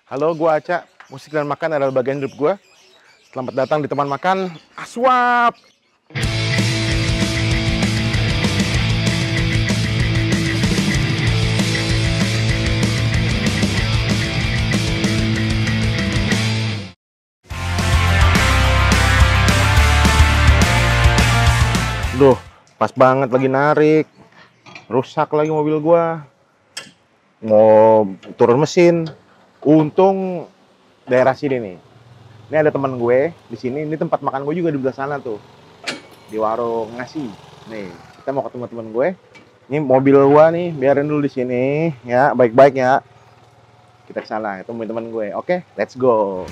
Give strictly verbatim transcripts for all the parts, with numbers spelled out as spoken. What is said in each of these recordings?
Halo, gua Aca. Musik dan makan adalah bagian hidup gua. Selamat datang di teman makan Aswap. Duh, pas banget lagi narik. Rusak lagi mobil gua. Mau turun mesin. Untung daerah sini nih. Ini ada teman gue di sini. Ini tempat makan gue juga di belah sana tuh. Di warung nasi. Nih, kita mau ketemu teman gue. Ini mobil gua nih, biarin dulu di sini ya, baik-baik ya. Kita ke sana, ketemu teman gue. Oke, let's go.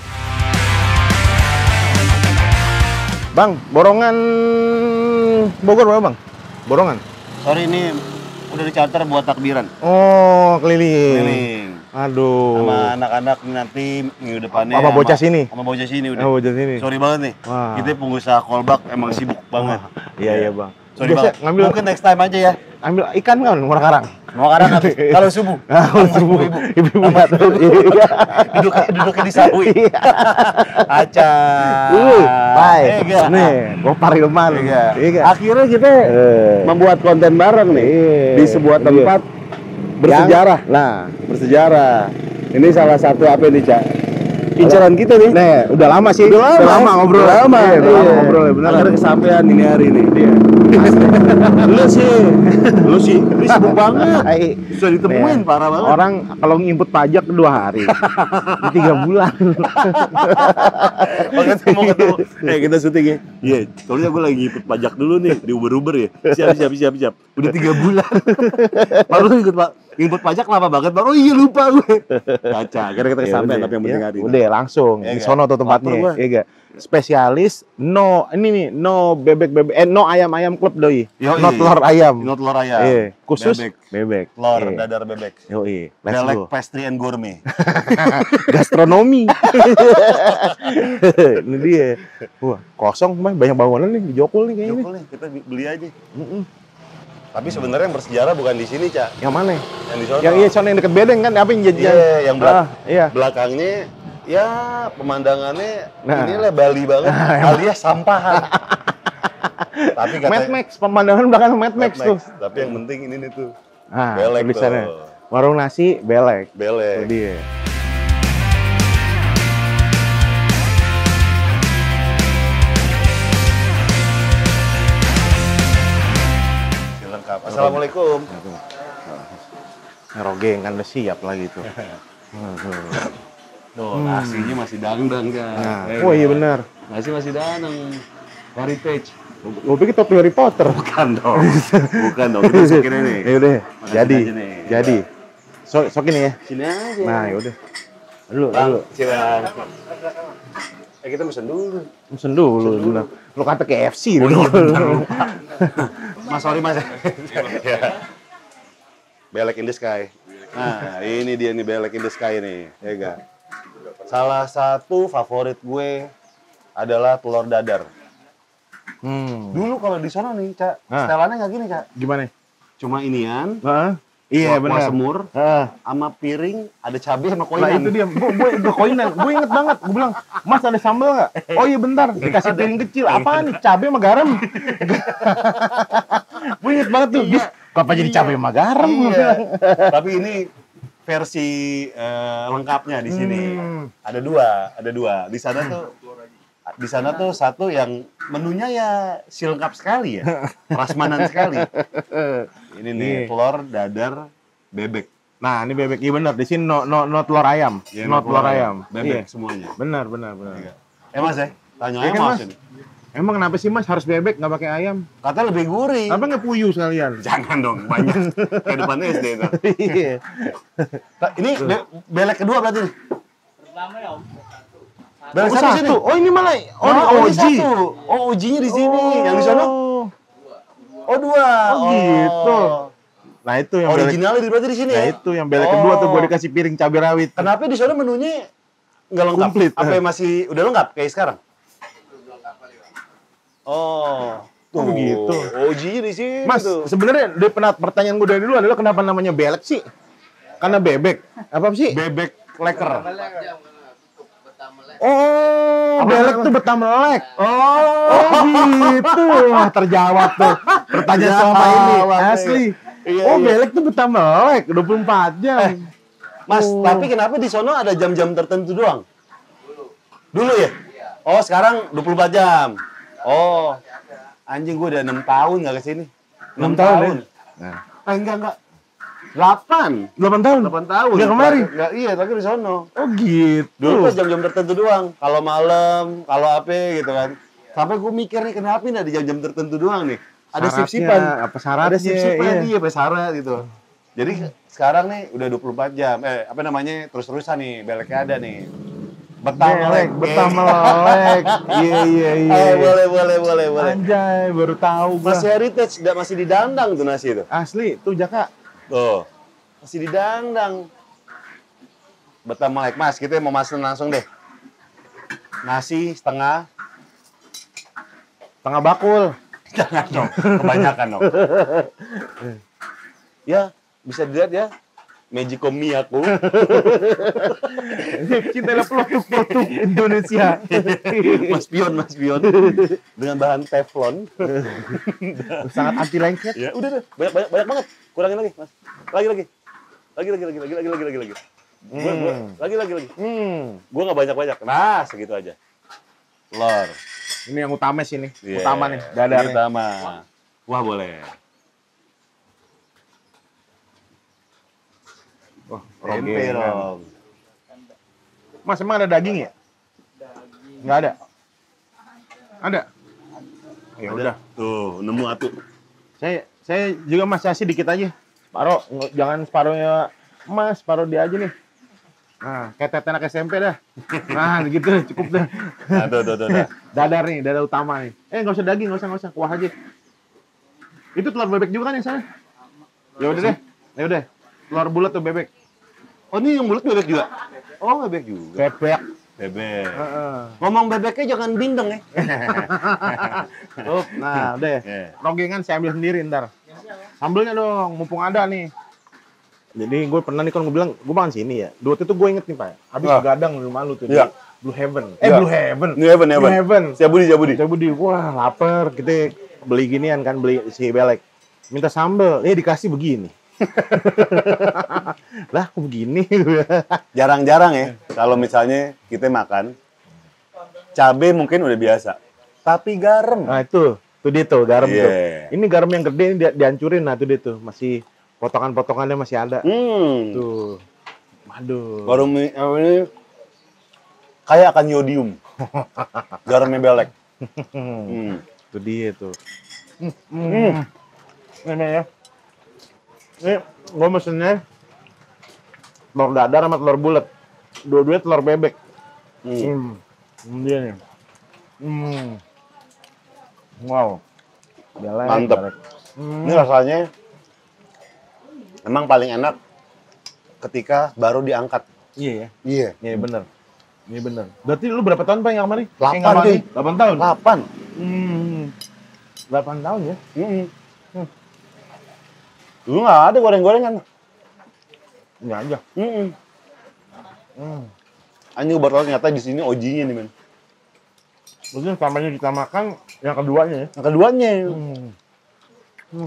Bang, borongan Bogor berapa, Bang? Borongan. Sorry, ini udah di-charter buat takbiran. Oh, keliling. Keliling. Aduh. Sama anak-anak nanti minggu depannya. Apa bocah sini? Sama bocah sini udah. Oh, bocah sini. Sorry banget nih. Wah. Kita pengusaha kolbak emang sibuk banget. Iya, iya, Bang. Sorry Biasa banget. ngambil Mungkin next time aja ya. ambil ikan kan, murah karang. Mau karang habis. Kalau subuh. Ah, subuh. Ibu. Ibu-ibu datang. Iya. Duduk duduknya di sawi. Aca. Uh, baik. Ega. Nih, gopar ilman. Ega. Iya. Akhirnya kita Eh. membuat konten bareng nih Iya. di sebuah Iya. tempat bersejarah. Yang- Nah, Bersejarah. Ini salah satu apa nih, Cak? Incaran kita nih. nih, udah lama sih. Udah lama, ngobrol. Udah lama, Iya, udah lama iya. ngobrol ya, benar. Akhirnya kesampaian ini hari ini. Iya. Lu sih, lu sih, lu sibuk banget. Hai. Susah ditemuin, Nih, parah banget. Orang kalau nginput pajak dua hari, di tiga bulan. Makanya mau ketemu. Eh, kita syuting ya. Iya, soalnya gue lagi ikut pajak dulu nih di Uber-Uber ya. Siap, siap, siap, siap. Udah tiga bulan. Baru ikut pak, input pajak lama banget. Bang. Oh iya lupa gue. Kaca, akhirnya kita Ya kesampaian udah, tapi yang penting ya, hari ini. udah langsung Ya di nggak? sono tuh tempatnya. Lapar gua. Iya nggak? Spesialis no ini nih no bebek bebek eh no ayam ayam klub doi. Yoi. No telur ayam. No telur ayam. Iya, khusus Bebek. bebek. Telur, Iya. dadar bebek. Yoi, let's Belek go. pastry and gourmet. Gastronomi. Ini dia. Wah, kosong mah banyak bangunan nih di Jokul nih kayaknya. Jokol nih, kita beli aja. Mm-mm. Tapi sebenarnya yang bersejarah bukan di sini, Cak. Yang mana? Yang di sana. Yang iya sono yang deket bedeng kan? Apa yang jadi? Iya, yang belak- Ah, iya. belakangnya ya pemandangannya Nah. inilah Bali banget, alias sampahan. Tapi kata Mad Max, pemandangan belakang Mad Max, Mad tuh. Tapi yang penting ini nih tuh. Ah, Belek tulisannya. tuh. Warung nasi belek. Itu Belek. dia. Lengkap. Assalamualaikum. Ngerogeng kan udah siap lagi tuh. Tuh, nasinya masih dangdang, Cak. Nah, Eh, oh iya benar. Nasi masih dangdang. Heritage. Gue pikir topi Harry Potter. Bukan dong. Bukan dong. Kita sokin ini. Ya udah, Makanan jadi, aja nih. jadi. So, sok ini ya. Sini aja. Nah, ya udah. Dulu, Bang, dulu. silakan. Eh, kita pesen dulu. Pesen dulu, dulu. Lu kata K F C Oh, dulu. iya, bentar, lupa. Mas, sorry mas. Ya. Belek in the sky. Nah, ini dia nih Belek in the sky nih, ya enggak? Salah satu favorit gue adalah telur dadar. Hmm. Dulu kalau di sana nih, Cak, Ah. setelannya nggak gini, Cak. Gimana? Cuma inian, Heeh. Iya, kuah- kuah benar. semur, Ah. sama piring, ada cabai sama Nah koinan. itu dia, gue gue udah koinan, gue inget banget, gue bilang, Mas ada sambal nggak? Oh iya bentar, dikasih piring kecil, apaan nih, cabai sama garam? Gue inget banget tuh, bis, apa jadi cabai sama garam? Iya. Tapi ini versi eh, lengkapnya di sini. Hmm. Ada dua, ada dua. Di sana tuh di sana tuh satu yang menunya ya si lengkap sekali ya. Prasmanan sekali. Ini nih Iya. telur, dadar, bebek. Nah ini bebek, iya benar, di sini no, no, no telur ayam, Ya, no telur ayam. Bebek Iya. semuanya. Benar, benar, benar. Iya. Eh Mas ya, tanya Iya aja kan, Mas. Mas? ini. Emang kenapa sih Mas harus bebek, nggak pakai ayam? Katanya lebih gurih. Apa nggak puyuh sekalian? Jangan dong, banyak. Kayak depannya S D itu. Iya. Nah, ini be- belek kedua berarti nih. Pertama ya Om. Belek Oh, satu sini. satu. Oh ini malah, oh, Oh, ini ini O G. satu. Oh, O G-nya di sini. Yang di sana? Oh. Oh, dua. Oh, gitu. Nah itu yang belek. Originalnya di berarti di sini Nah ya? itu yang belek Oh. kedua tuh gue dikasih piring cabai rawit. Kenapa di sana menunya nggak lengkap? Komplit. Apa masih udah lengkap kayak sekarang? Oh. Oh, begitu. O G-nya di sini Mas, tuh. sebenarnya dari penat pertanyaan gue dari dulu adalah kenapa namanya belek sih? Karena bebek. Apa sih? Bebek leker. Oh, belek tuh betah melek. Oh, gitu. Wah, terjawab tuh. Pertanyaan selama ini asli. Iya, Oh, iya. belek tuh betah melek dua puluh empat jam. Mas, Oh. tapi kenapa di sono ada jam-jam tertentu doang? Dulu ya? Oh, sekarang dua puluh empat jam. Oh. Anjing gue udah enam tahun nggak kesini. enam tahun. Nah. Eh, enggak, enggak. delapan. delapan tahun. delapan tahun. Nggak kemari? Enggak, iya, tapi di sono. Oh, gitu. Dulu pas jam-jam tertentu doang. Kalau malam, kalau apa gitu kan. Sampai gue mikir nih, kenapa nih ada jam-jam tertentu doang nih? Ada Syaratnya, sip-sipan. apa syaratnya, Ada sip-sipan, iya. iya, pakai syarat gitu. Jadi sekarang nih udah dua puluh empat jam. Eh, apa namanya? Terus-terusan nih, beleknya ada nih. Betah melek, betah melek. Iya, iya, iya. Eh, boleh, boleh, boleh, boleh. Anjay, baru tahu gua. Masih heritage, nggak masih didandang tuh nasi itu. Asli, tuh Jaka. Tuh, masih didandang. Betah melek, Mas. Kita mau masak langsung deh. Nasi setengah. Tengah bakul. Jangan dong, kebanyakan dong. Ya, bisa dilihat ya. Magicom aku. Cinta produk-produk Indonesia. Mas Pion, Mas Pion. Dengan bahan teflon. Sangat anti lengket. Ya, udah, udah. Banyak, banyak, banyak banget. Kurangin lagi, Mas. Lagi, lagi. Lagi, lagi, lagi, lagi, lagi, lagi, lagi, lagi. Gua, gua, lagi, lagi, lagi. Hmm. Gua nggak banyak-banyak. Nah, segitu aja. Telur. Ini yang utama sih nih. Yeah. Utama nih, Ini dadarnya. utama. Wah, boleh. Wah, Tempe rogengan. dong. Mas, emang ada daging ya? Nggak ada? Ada? Ya Ada. udah. Tuh, nemu atuh. Saya saya juga Mas kasih dikit aja. Separuh, nggak- jangan separuhnya Mas, separuh dia aja nih. Nah, kayak tete anak S M P dah. Nah, gitu cukup dah. Nah, tuh, tuh, tuh, tuh. Dadar nih, dadar utama nih. Eh, nggak usah daging, nggak usah, nggak usah. Kuah aja. Itu telur bebek juga kan yang sana? Ya udah deh. Ya udah. Telur bulat tuh bebek. Oh, ini yang bulat bebek juga? Oh, bebek juga. Bebek. Bebek. Heeh. Ngomong bebeknya jangan bindeng ya. Up, nah, udah. Yeah. Rogengan saya ambil sendiri ntar. Sambelnya dong, mumpung ada nih. Jadi gue pernah nih kan gue bilang, gue makan sini ya. Dua itu gue inget nih Pak. Habis Ah. begadang di rumah lu tuh. Iya. Di Blue Heaven. Eh, Iya. Blue Heaven. New Heaven, New Blue Heaven. Heaven. Siap Budi, siap Budi. Coba Budi, wah lapar. Kita beli ginian kan, beli si belek. Minta sambel, eh dikasih begini. Lah, kok begini? Jarang-jarang ya, kalau misalnya kita makan, cabai mungkin udah biasa. Tapi garam. Nah itu, tuh dia tuh garam Iya. tuh. Ini garam yang gede ini di- dihancurin, nah tuh dia tuh masih potongan-potongannya masih ada. Hmm. Tuh, aduh. Garam ini apa ini kayak akan yodium. Garamnya belek. Hmm. Tuh dia tuh. Hmm. Ini ya. Ini gue mesennya telur dadar sama telur bulat. Dua-duanya telur bebek. Hmm. Hmm. Ini dia nih. Hmm. Wow. Belek, Mantep. belek. Hmm. Ini rasanya emang paling enak ketika baru diangkat. Iya ya. Iya. Iya bener. Iya bener. Berarti lu berapa tahun Pak yang kemarin? Delapan, Eh, nggak cuy. kemarin. Delapan tahun? Delapan. Hmm. Delapan tahun ya? Hmm. Dulu nggak ada goreng-gorengan. Ini aja. Hmm. Hmm. Anjing baru tahu ternyata di sini O G-nya nih men. Maksudnya samanya kita makan yang keduanya ya? Yang keduanya. Hmm. Hmm.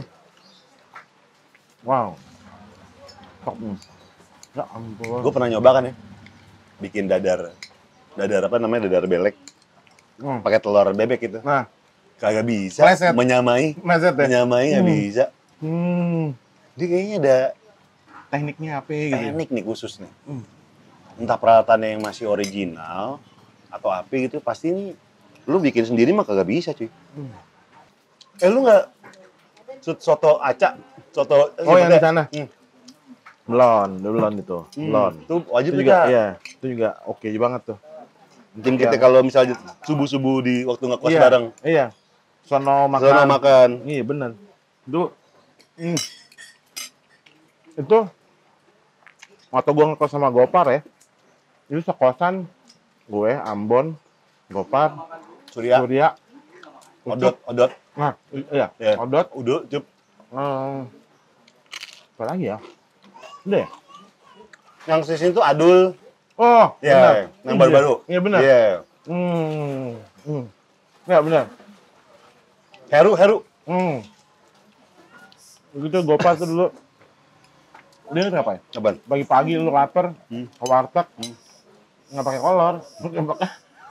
Wow. Top. Hmm. Ya ampun. Gue pernah nyoba kan ya, bikin dadar, dadar apa namanya dadar belek, Hmm. pakai telur bebek gitu. Nah, Kagak bisa Pleset. menyamai, meset ya? menyamai nggak Hmm. bisa. Hmm. Dia kayaknya ada Tekniknya apa gitu? ya? teknik nih khusus nih. Hmm. Entah peralatannya yang masih original atau apa gitu, pasti ini lu bikin sendiri mah kagak bisa cuy. Hmm. Eh lu nggak sut- soto acak, soto Oh yang di sana? Hmm. Belon, belon itu. Hmm. Belon. Itu wajib Itu juga. juga, iya. Itu juga oke banget tuh. Mungkin kita kalau misalnya subuh-subuh di waktu ngekos Iya, bareng, Iya. Sono makan. sono makan. Iya bener. Itu, hmm. itu waktu gue ngekos sama Gopar ya, itu sekosan gue, Ambon, Gopar, Surya, Surya, odot, Ucup. odot, Nah, i- iya, ya. Odot, Udo, cup. hmm, apa lagi ya? Udah ya? Yang sisi itu Adul, Oh, Iya, benar. yang Iya. baru-baru. Iya benar. Iya. Hmm. Hmm. Ya benar. Heru, Heru. Hmm. Begitu Gopar tuh dulu. Dia inget ngapain? Apaan? Pagi-pagi lu lapar, Hmm. ke warteg, Hmm. nggak pakai kolor, nggak pakai.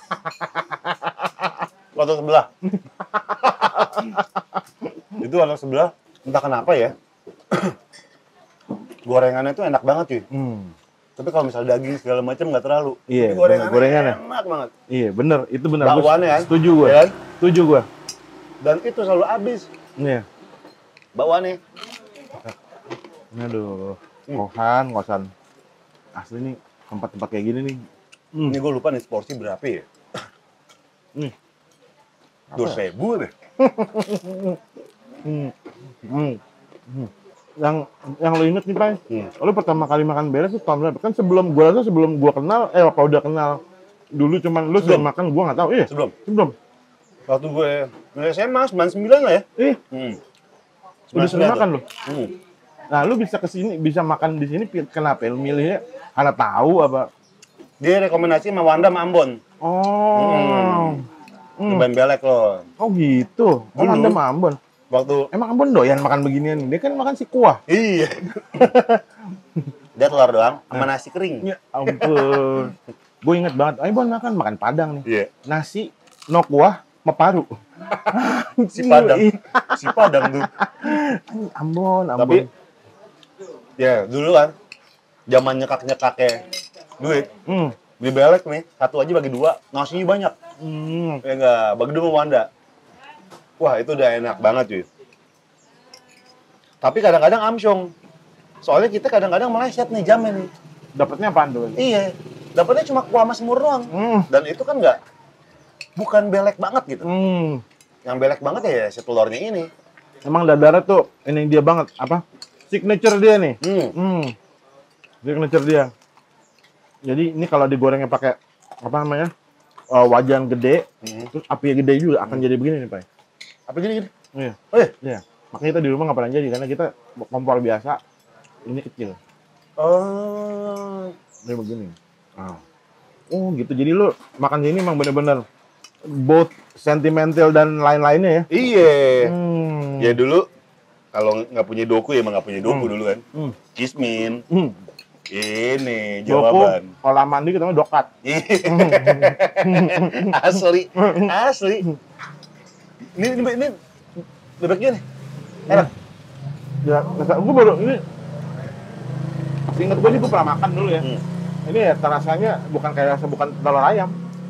Warteg sebelah. Itu warteg sebelah, entah kenapa ya. Gorengannya tuh enak banget cuy. Hmm. Tapi kalau misal daging segala macam nggak terlalu. Iya, Tapi gorengannya, gorengannya. enak banget. Iya, bener, itu bener. Gua Bakwannya kan? setuju gue. Ya kan? Setuju gue. Dan itu selalu habis Iya. bakwannya. Aduh, Hmm. kosan, kosan. Asli nih, tempat-tempat kayak gini nih. Hmm. Ini gue lupa nih porsi berapa ya? Nih. Dua ribu deh. Hmm. Hmm. Hmm. Yang yang lo inget nih, Pak? Hmm. Lo pertama kali makan beres tuh tahun berapa? Kan sebelum gua rasa sebelum gua kenal, eh apa udah kenal dulu cuman lu Sebelum. sudah makan gua nggak tahu. Iya. Sebelum. Sebelum. Waktu gue S M A sembilan puluh sembilan lah ya. Eh, Hmm. udah sering makan lo. Hmm. Nah, lu bisa kesini, bisa makan di sini, pi- kenapa? Lu milihnya karena tahu apa? Dia rekomendasi sama Wanda sama Ambon. Oh, hmm. Nyobain belek lo. Oh gitu. Oh, Dulu. Anda mah Ambon. Waktu Emang Ambon doyan makan beginian? Dia kan makan si kuah. iya. Dia telur doang sama nasi kering. Ya ampun. Gue inget banget, Ambon makan makan Padang nih. Iya. Nasi, no kuah, sama paru. Si Padang. Si Padang tuh. Ambon, Ambon. Tapi ya dulu kan zaman nyekak-nyekaknya duit. Hmm. Beli belek nih, satu aja bagi dua, nasinya banyak. Hmm. Ya enggak, bagi dua sama Wanda. Wah, itu udah enak banget cuy. Tapi kadang-kadang amsyong. Soalnya kita kadang-kadang meleset nih jamnya nih. Dapatnya apaan tuh? Iya, dapatnya cuma kuah sama semur doang. Hmm. Dan itu kan nggak, bukan belek banget gitu. Hmm. Yang belek banget ya si telurnya ini. Emang dadara tuh ini dia banget apa? Signature dia nih. Hmm. Hmm. Signature dia. Jadi ini kalau digorengnya pakai apa namanya? Uh, wajan gede, Hmm. terus apinya gede juga akan jadi begini nih, Pak. Apa gini gini? Iya. Oh iya. Iya. Makanya kita di rumah nggak pernah jadi karena kita kompor biasa. Ini kecil. Oh. Ini begini. Ah. Oh gitu. Jadi lu makan sini emang bener-bener both sentimental dan lain-lainnya ya. Iya. Hmm. Ya dulu kalau nggak punya doku ya emang nggak punya doku Hmm. dulu kan. Hmm. Kismin. Hmm. Ini Doku, jawaban. kalau mandi kita namanya dokat. asli, asli. Ini ini, ini bebeknya nih. Enak. Ya, gue baru ini. Ingat gue nih gue pernah makan dulu ya. Hmm. Ini ya rasanya bukan kayak rasa bukan telur ayam,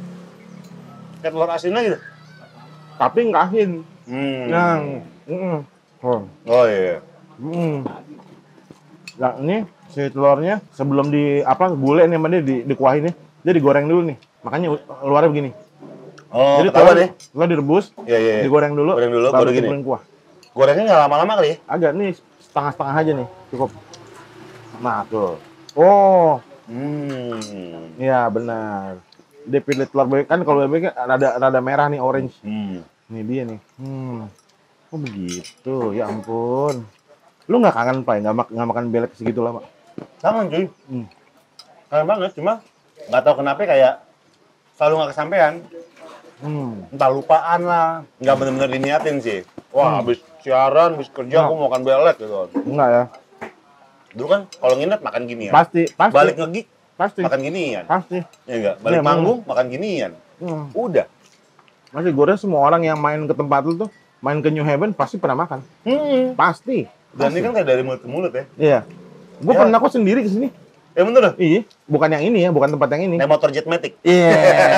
Kayak telur asinnya gitu. tapi nggak asin. Hmm. Yang, mm, oh, Oh iya. mm. Nah ini si telurnya sebelum di apa gulai nih sama dia di, dikuahin nih, dia digoreng dulu nih. Makanya luarnya begini. Oh, Jadi ketahuan telur, ya? telur direbus, Iya iya. iya. digoreng dulu, Goreng dulu, baru baru gini. dikumpulin kuah. Gorengnya nggak lama-lama kali ya? Agak nih setengah-setengah aja nih, cukup. Nah tuh. Oh, Hmm. iya benar. Dia pilih telur bebek kan kalau bebek kan rada rada merah nih orange. Hmm. Ini dia nih. Hmm. Oh begitu. Ya ampun. Lu nggak kangen Pak? Nggak mak nggak makan belek segitu lama? Kangen cuy. Hmm. Kangen banget, cuma nggak tahu kenapa kayak selalu nggak kesampaian. Hmm. Entah lupaan lah, nggak bener-bener diniatin sih. Wah, Hmm. habis siaran, habis kerja, Nah. aku mau makan belek gitu. Enggak ya? Dulu kan kalau nginep makan ginian. Pasti, pasti. Balik ngegig, Pasti. makan ginian. Pasti. Ya enggak? Balik Iya, manggung, makan ginian. Hmm. Udah. Masih gue rasa semua orang yang main ke tempat lu tuh, main ke New Haven pasti pernah makan. Hmm. Pasti. Dan Pasti. ini kan kayak dari mulut ke mulut ya. Iya. Gue Ya. pernah kok sendiri ke sini. Ya bener loh. Iya. Bukan yang ini ya, bukan tempat yang ini. Naik motor Jetmatic. Iya.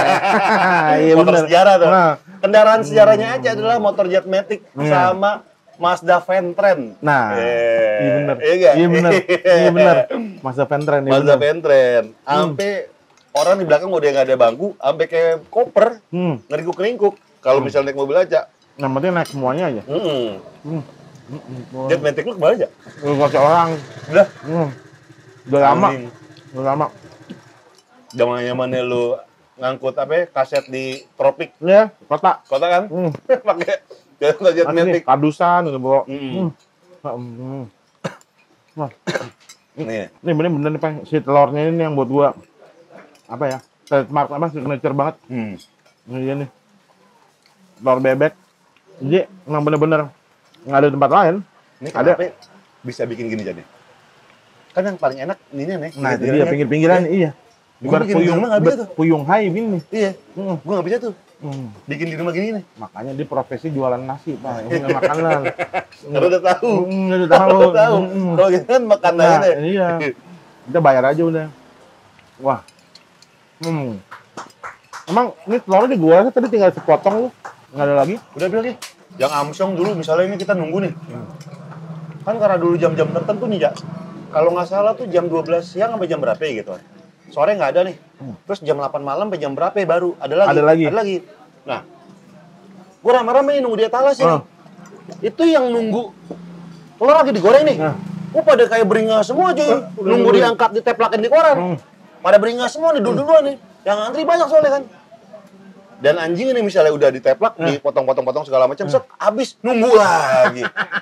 Iya motor bener. sejarah tuh. Nah. Kendaraan sejarahnya aja adalah motor Jetmatic Iya. sama Mazda Ventren. Nah, Eh, iya bener. Iya nggak? Iya bener. Iya bener. Mazda Ventren. Iya Mazda bener. Ventren. Sampai orang di belakang udah nggak ada bangku, sampai kayak koper, Hmm. ngeringkuk-ringkuk. Kalau misalnya naik mobil aja. Yang penting naik semuanya aja. Hmm. Hmm. Hmm. Jetmatic lu kemana aja? Lu nggak usah orang. Udah. Hmm. Udah lama. Anjing. Udah lama. Zaman zamannya lu ngangkut apa ya, kaset di Tropik Iya, kota. kota kan? Hmm. Pakai motor Asli, Jetmatic. kadusan gitu, Bo. Hmm. Hmm. Hmm. Wah, Nih. ini bener-bener nih, Pak. Si telurnya ini yang buat gua apa ya? Trademark apa signature banget. Hmm. Ini dia nih. Telur bebek. Jadi emang bener-bener nggak ada di tempat lain. Ini Ada. kenapa bisa bikin gini jadi? Kan yang paling enak ini nih. Nah, itu dia pinggir-pinggiran iya. Gua Ibarat bikin di puyung, rumah nggak bisa bet- tuh. puyung hai gini. Iya. Hmm. Gua nggak bisa tuh. Hmm. Bikin di rumah gini nih. Makanya dia profesi jualan nasi, Pak. Ini makanan. Karena udah tahu. Hmm, udah tahu. Udah tahu. Hmm. Kalau gitu kan makan Nah, aja. iya. Kita bayar aja udah. Wah. Hmm. Emang ini telurnya di gua tadi tinggal sepotong lu. Nggak ada lagi? Udah bilang ya. Yang amsyong dulu misalnya ini kita nunggu nih. Kan karena dulu jam-jam tertentu nih ya. Kalau nggak salah tuh jam dua belas siang sampai jam berapa ya gitu. Sore nggak ada nih. Terus jam delapan malam sampai jam berapa ya baru ada lagi. Ada lagi. Ada lagi. Nah, gua rame-rame nih nunggu di etalas ini. Oh. Itu yang nunggu telur lagi digoreng nih. Nah. Gua pada kayak beringas semua cuy. udah Nunggu nunggu. diangkat diteplakin di koran. Hmm. Pada beringas semua nih dulu-duluan nih. Yang antri banyak soalnya kan. Dan anjing ini misalnya udah diteplak, Nah. dipotong-potong-potong segala macam, set habis nunggu lagi.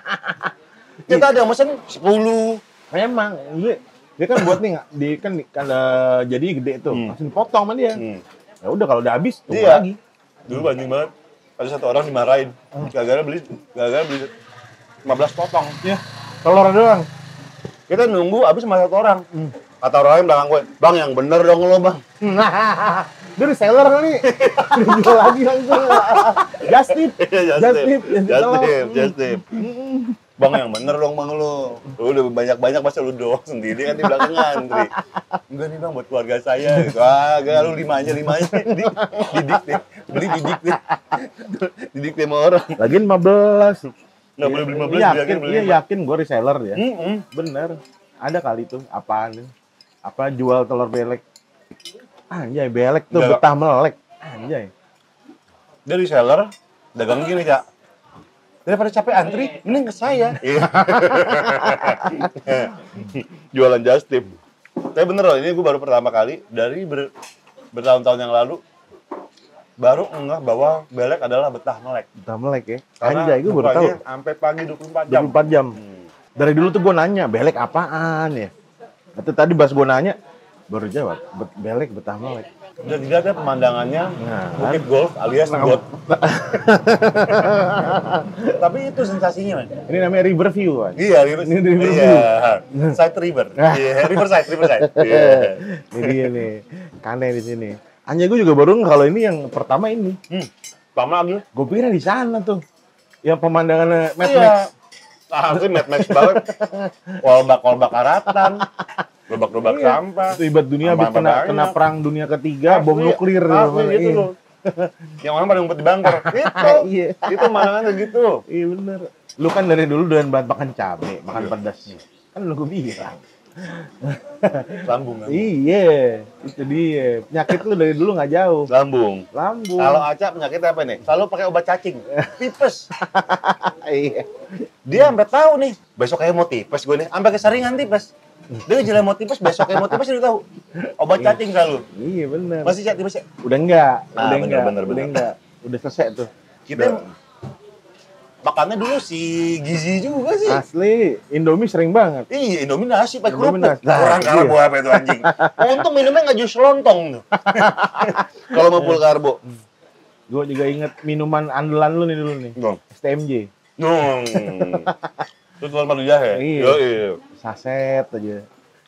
Kita ada yang mesen sepuluh. Memang dia, dia kan buat nih nggak di kan kan eh, jadi gede tuh. Hmm. Langsung dipotong sama dia. Hmm. Ya udah kalau udah habis tunggu Iya. lagi. Dulu anjing banget. Ada satu orang dimarahin. Gara-gara beli, gara-gara beli lima belas potong. Iya. Telur doang. Kita nunggu habis sama satu orang. Hmm. Kata orang lain belakang gue, bang yang bener dong lo bang. Dia reseller kali. Dijual lagi langsung. Just tip. Just Just tip, tip. just tip, just tip. Mm-mm. Bang yang bener dong bang lo. Lu udah banyak-banyak masa lu doang sendiri kan di belakang ngantri. Enggak nih bang buat keluarga saya gitu. Ah, enggak lu lima aja, lima aja. Di- Didik deh. Beli didik deh. Didik deh sama orang. Lagian lima belas. Nggak boleh beli lima belas, Yakin, yakin beli iya lima. yakin gue reseller ya. Mm-mm. Bener. Ada kali tuh apaan tuh? Apa jual telur belek. Anjay, belek tuh Enggak. betah melek. Anjay. Dia reseller, dagang gini, Cak. Daripada capek antri, mending ke saya. Jualan just tip. Tapi bener loh, ini gue baru pertama kali dari ber- bertahun-tahun yang lalu baru ngeh bahwa belek adalah betah melek. Betah melek ya. Karena Anjay, gue baru tahu. bukanya sampai pagi dua puluh empat dua jam. puluh empat jam. Hmm. Dari dulu tuh gue nanya, belek apaan ya? Itu tadi pas gue nanya, baru jawab, "Bet- belek betah melek." Dan dilihat ya pemandangannya Nah, Bukit Golf alias got. Tapi itu sensasinya, man. Ini namanya river view, kan? Iya, river. Ini river Iya, side river. Iya, riverside, riverside. Iya. Ini dia nih, Kane di sini. Anjay, gue juga baru nge- kalau ini yang pertama ini. Hmm. Lama lagi. Gue pikir di sana tuh. Yang pemandangannya Mad Iya. Max. Ah, sih Mad Max banget. Kolbak-kolbak karatan. Gerobak-gerobak Iya. sampah. Itu ibarat dunia habis Sampah kena, banyak. kena perang dunia ketiga, bom Asli, nuklir. asli gitu Iya. loh. Yang orang pada ngumpet di bangker. Itu. Iya. Itu pemandangannya gitu. Iya bener. Lu kan dari dulu doyan banget makan cabai, makan Iya. pedas. Kan lu gue bilang. Lambung. lambung. Iya, itu dia. Penyakit lu dari dulu nggak jauh. Lambung. Lambung. Kalau Aca penyakitnya apa nih? Selalu pakai obat cacing. Tipes. Iya. Dia sampai tahu nih, besok kayak mau tipes gue nih. Sampai keseringan tipes. Dia jalan mau tipes, besok kayak mau tipes dia tahu. Obat cacing selalu. Iya bener. Masih Cak tipes ya? Udah enggak, Ah, udah bener, enggak, bener, udah bener. enggak. Udah selesai tuh. Kita makannya dulu si gizi juga sih. Asli, Indomie sering banget. Iya, Indomie nasi pakai Indomie kerupuk. nasi. Nah, Kurang iya. karbo apa itu anjing. Untung minumnya nggak jus lontong tuh. Kalau mau full karbo. Gue juga inget minuman andalan lu nih dulu nih. Dong. S T M J. Nung. Itu telur madu jahe. Iya. Yo, iya. Saset aja.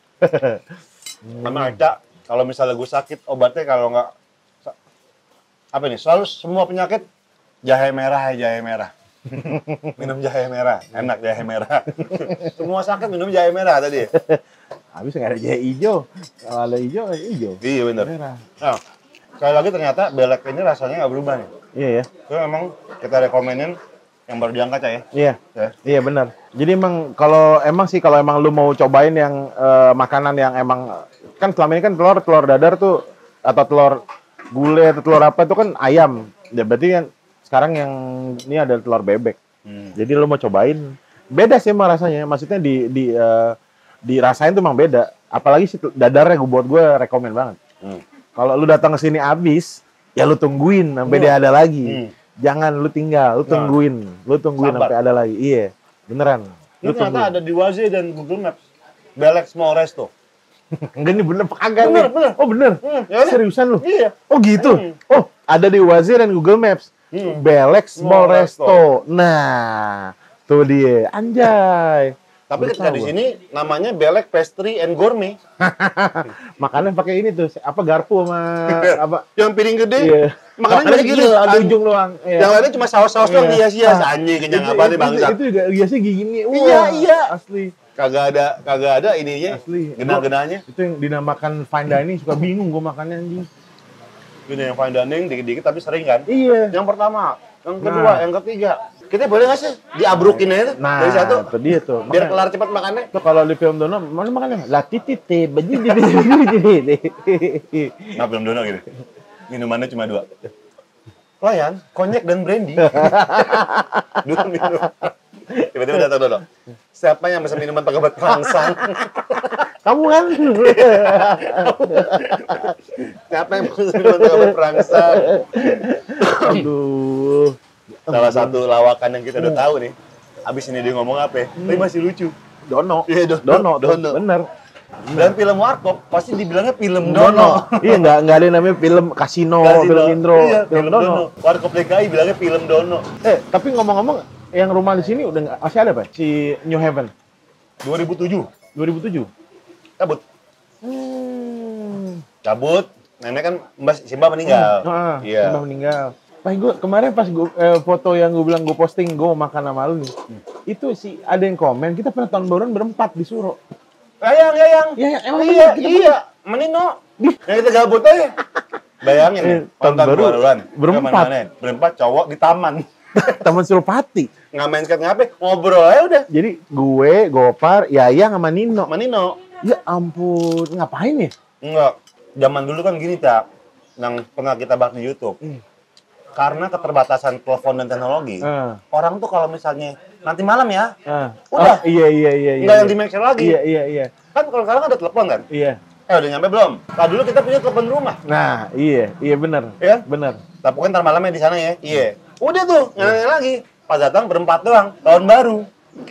Sama Aca, kalau misalnya gue sakit, obatnya kalau nggak apa nih? Selalu semua penyakit jahe merah ya jahe merah. Minum jahe merah, enak jahe merah. Semua sakit minum jahe merah tadi. Habis nggak ada jahe hijau. Kalau ada hijau, ada hijau. Iya bener. Merah. Nah, sekali lagi ternyata belek ini rasanya nggak berubah nih. Iya ya. Itu memang kita rekomenin yang baru diangkat ya. Iya. Ya. Iya benar. Jadi emang kalau emang sih kalau emang lu mau cobain yang eh, makanan yang emang kan selama ini kan telur telur dadar tuh atau telur gulai atau telur apa itu kan ayam. Ya berarti kan sekarang yang ini ada telur bebek. Hmm. Jadi lu mau cobain beda sih emang rasanya. Maksudnya di di eh, dirasain tuh emang beda. Apalagi sih dadarnya gue buat gue rekomen banget. Hmm. Kalau lu datang ke sini abis, ya lu tungguin sampai Hmm. dia ada lagi. Hmm. Jangan lu tinggal, lu Nah. tungguin, lu tungguin Sabar. sampai ada lagi. Iya, beneran. Ini Lu ternyata ada di Waze dan Google Maps. Belek Small Resto. Enggak nih bener apa kagak Bener, nih? bener. Oh bener? Hmm, ya udah. Seriusan lu? Iya. Oh gitu? Hmm. Oh ada di Wazir dan Google Maps. Hmm. Belek Small Small Resto. Nah, tuh dia. Anjay. Tapi Baru ketika tahu di gua. sini namanya Belek Pastry and Gourmet. Makannya pakai ini tuh, apa garpu sama apa? Yang piring gede. Iya. Makannya masih gini. Iya, An- ujung doang. Iya. Yang lainnya cuma saus-saus doang Iya. hias-hias. Ah, Anjing kenyang itu- apa nih itu- bangsa. Itu juga biasanya gini. Wah, Iya, iya. Asli. Kagak ada, kagak ada ininya. Asli. Genah-genahnya. Itu yang dinamakan fine dining, suka bingung gua makannya anjing. Ini yang fine dining dikit-dikit tapi sering kan. Iya. Yang pertama, yang kedua, Nah. yang ketiga. Kita boleh nggak sih diabrukin aja tuh Nah, dari satu? itu dia tuh. Biar Makanya- kelar cepat makannya. Tuh kalau di film Dono, mana makannya? Lah titit teh, baju di Nah, belum dono gitu. Minumannya cuma dua. Pelayan, konyak dan brandy. Dua minum. Tiba-tiba datang dono. Siapa yang pesan minuman pakai obat perangsang? Kamu kan? Siapa yang pesan minuman pakai obat perangsang? Aduh. Salah satu lawakan yang kita udah tahu nih. Abis ini dia ngomong apa ya? Tapi masih lucu. Dono. Iya, Dono. Dono, tuh, Dono. bener. Dan film Warkop pasti dibilangnya film Dono. Dono. Iya, nggak nggak ada yang namanya film Kasino, Kasino. film Indro, Iya, film Dono. Warkop D K I bilangnya film Dono. Eh, tapi ngomong-ngomong, yang rumah di sini udah nggak masih ada, Pak? Si New Heaven dua ribu tujuh dua ribu tujuh. cabut. Hmm. Cabut. Nenek kan Mbak Simba meninggal. Ah, Iya. Mbak meninggal. Pak, gue kemarin pas gua, eh, foto yang gue bilang gue posting, gue mau makan sama lu nih. Itu sih ada yang komen, kita pernah tahun baruan berempat di Suro. Yayang, Yayang. Iya, iya, emang iya, bener, kita iya. Menino. Yang kita gabut aja. Bayangin Eh, nih, tahun tahun baru baruan. berempat. Kemana-mana? Berempat cowok di taman. Taman Suropati. Nggak main skate ngapain, ngobrol aja udah. Jadi gue, Gopar, Yayang sama Nino. Sama Nino. Ya ampun, ngapain ya? Enggak. Zaman dulu kan gini, Cak. Yang pernah kita bahas di YouTube. Hmm. Karena keterbatasan telepon dan teknologi, Ah, orang tuh kalau misalnya nanti malam ya, ah. Udah. Oh, iya, iya, iya. nggak iya. yang di make sure lagi. Iya, iya, iya. Kan kalau sekarang ada telepon kan? Iya. Eh udah nyampe belum? Nah dulu kita punya telepon rumah, Nah, iya, iya benar. ya? Benar. Tapi kan ntar malamnya di sana ya. Iya. Udah tuh, nanya lagi. Pas datang berempat doang, tahun baru.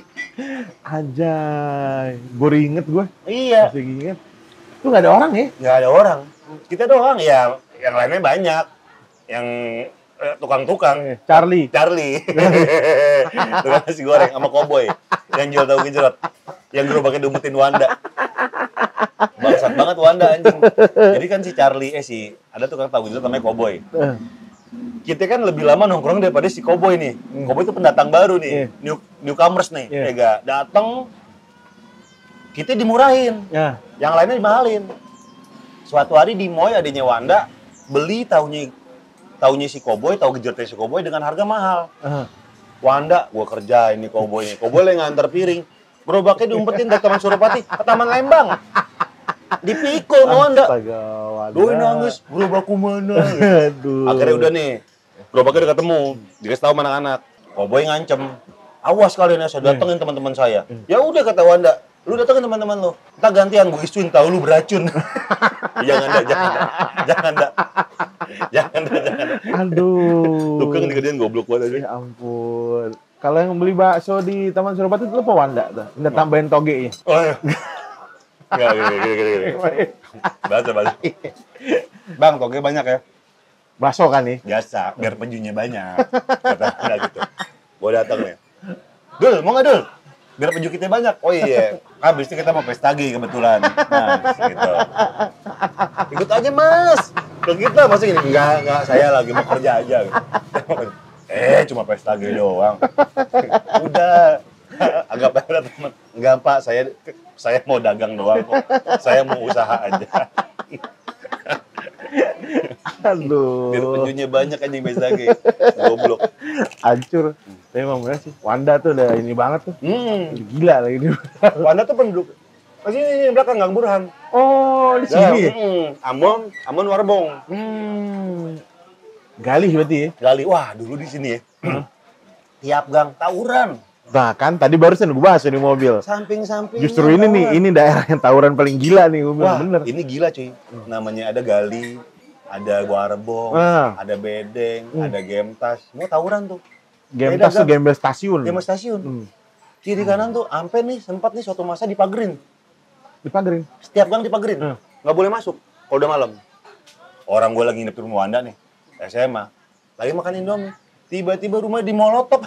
Ajay. Gue inget gue. Iya. Masih inget. Tuh nggak ada orang ya? Nggak ada orang. Kita doang ya. Yang lainnya banyak. Yang eh, tukang-tukang. Eh, Charlie. Charlie. Tukang nasi goreng sama Cowboy. Yang jual tahu gejrot. Yang gerobaknya diumpetin Wanda. Bangsat banget Wanda anjing. Jadi kan si Charlie, eh si ada tukang tahu gejrot namanya Cowboy. Eh, Kita kan lebih lama nongkrong daripada si Cowboy nih. Hmm. Cowboy itu pendatang baru nih. Iya. New, newcomers nih. Iya. Ya ga? Datang, kita dimurahin. Ya. Yang lainnya dimahalin. Suatu hari di Moy adanya Wanda beli tahunya tahunya si Cowboy, tahu gejrotnya si Cowboy dengan harga mahal. Ah. Wanda, gua kerja ini Cowboy nih. Cowboy yang nganter piring. Gerobaknya diumpetin dari Taman Suropati ke Taman Lembang. Dipikul sama Wanda. Astaga, Wanda. Doi nangis, gerobakku mana? Aduh. Akhirnya udah nih, gerobaknya udah ketemu. Dikasih tahu sama anak-anak. Cowboy ngancem. Awas kalian ya, saya datengin teman-teman saya. Ya udah kata Wanda, lu datengin teman-teman lu. Kita gantian, gue isuin tahu lu beracun. jangan dah, jangan dah. Jangan dah. Jangan dah, jangan dah. Aduh. Tukang dikerjain goblok banget aja. Ya ampun. Kalau yang beli bakso di Taman Suropati itu apa Wanda tuh? Udah tambahin toge ya? Oh iya. Enggak, gini, gini, gini, gini. Baca, baca. Bang, toge banyak ya? Bakso kan nih? Biasa, biar penjunya banyak. Kata Wanda gitu. Gue datang nih. Dul, mau nggak Dul? Biar penju kita banyak. Oh iya, habis itu kita mau pesta lagi kebetulan. Nah, gitu. Ikut aja mas. Ke kita masih gini, enggak, enggak, saya lagi mau kerja aja. Eh, cuma pesta lagi doang. Udah. Agak berat teman. Enggak pak, saya saya mau dagang doang kok. Saya mau usaha aja. Aduh. Biar penjunya banyak aja yang pesta lagi. Goblok. Hancur. Tapi emang bener sih. Wanda tuh udah ini banget tuh. Hmm. Gila lagi dia. Wanda tuh penduduk. Masih ini belakang Gang Burhan. Oh, di sini ya? Hmm, Amon, Amon Warbong. Hmm. Galih berarti ya? Gali, wah dulu di sini ya. Tiap gang tawuran. Nah kan tadi barusan gue bahas di mobil. Samping-samping. Justru ini nih, ini daerah yang tawuran paling gila nih, gue bilang Wah, bener. ini gila cuy. Namanya ada Gali, ada Warbong, Ah. ada Bedeng, Hmm. ada Gemtas. Semua tawuran tuh. Game beda, tas tuh Gang. gembel stasiun. Game stasiun. Hmm. Kiri kanan tuh, ampe nih sempat nih suatu masa dipagerin. Dipagerin. Setiap gang dipagerin. Hmm. Nggak boleh masuk kalau udah malam. Orang gue lagi nginep di rumah Wanda nih, S M A. Lagi makan Indomie. Tiba-tiba rumah dimolotov.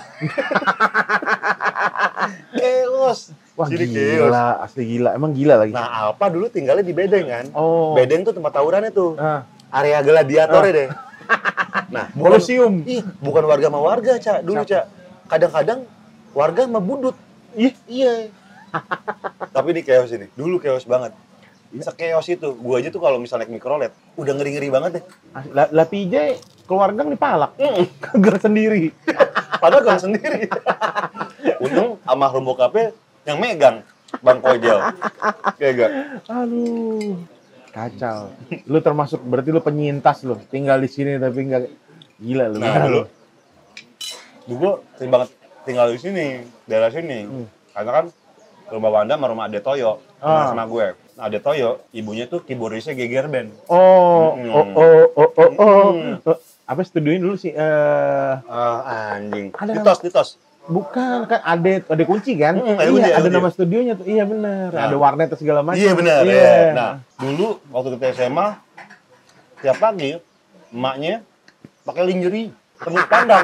Chaos. Wah Jadi gila, chaos. asli gila. Emang gila lagi. Nah, Alpa dulu tinggalnya di Bedeng kan. Oh. Bedeng tuh tempat tawurannya tuh. Ah. Area gladiatornya deh. Nah, bukan, Kolosium. ih, bukan warga sama warga, Cak. Dulu, Cak. Kadang-kadang warga sama budut. Ih, Iya. Tapi ini chaos ini. Dulu chaos banget. Se-chaos itu. Gua aja tuh kalau misalnya naik mikrolet, udah ngeri-ngeri banget deh. lah lah P J keluar gang dipalak. Gerak sendiri. Padahal gang sendiri. Untung sama bokapnya yang megang Bang Kojel. Kayak gak? Aduh. Kacau. Lu termasuk berarti lu penyintas lu. Tinggal di sini tapi enggak gila lu. Nah, dulu gue sering banget tinggal di sini, daerah sini. Hmm. Karena kan rumah Wanda sama rumah Ade Toyo, Ah. sama gue. Nah, Ade Toyo, ibunya tuh keyboardisnya Geger Band. Oh, Mm. oh, oh, oh, oh, oh. Mm. Eh, Apa studioin dulu sih? Eh, Ah, anjing. Ada Ditos, ditos. bukan kan ada ada kunci kan? Mm, ada iya, kunci, ada ada kunci. nama studionya tuh. Iya benar. Nah. Ada warnet atau segala macam. Iya benar. Iya. Ya. Nah, dulu waktu kita S M A, tiap pagi emaknya pakai lingerie, tembus pandang.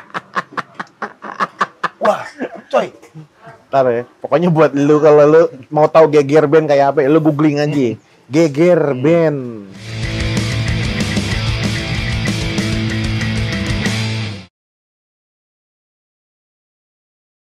Wah, coy. Ntar ya. Pokoknya buat lu kalau lu mau tahu Geger Band kayak apa, ya, lu googling aja. Geger Band.